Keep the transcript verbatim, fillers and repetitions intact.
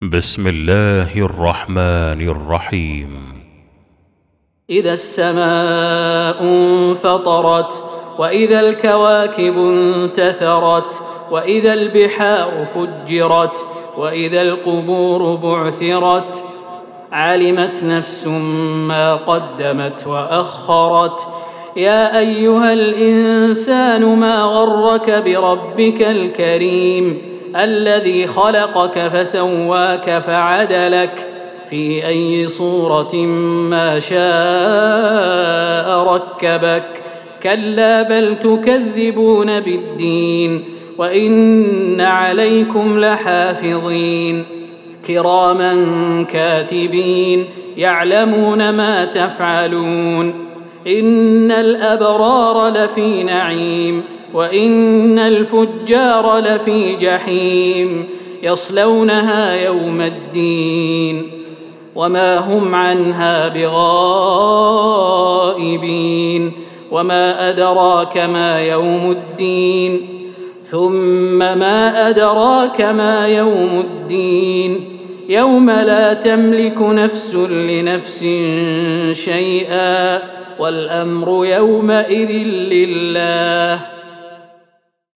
بسم الله الرحمن الرحيم. إذا السماء انفطرت، وإذا الكواكب انتثرت، وإذا البحار فجرت، وإذا القبور بعثرت، علمت نفس ما قدمت وأخرت. يا أيها الإنسان ما غرك بربك الكريم الذي خلقك فسواك فعدلك في أي صورة ما شاء ركبك. كلا بل تكذبون بالدين، وإن عليكم لحافظين كراما كاتبين يعلمون ما تفعلون. إن الأبرار لفي نعيم، وإن الفجار لفي جحيم يصلونها يوم الدين وما هم عنها بغائبين. وما أدراك ما يوم الدين، ثم ما أدراك ما يوم الدين. يوم لا تملك نفس لنفس شيئا، والأمر يومئذ لله.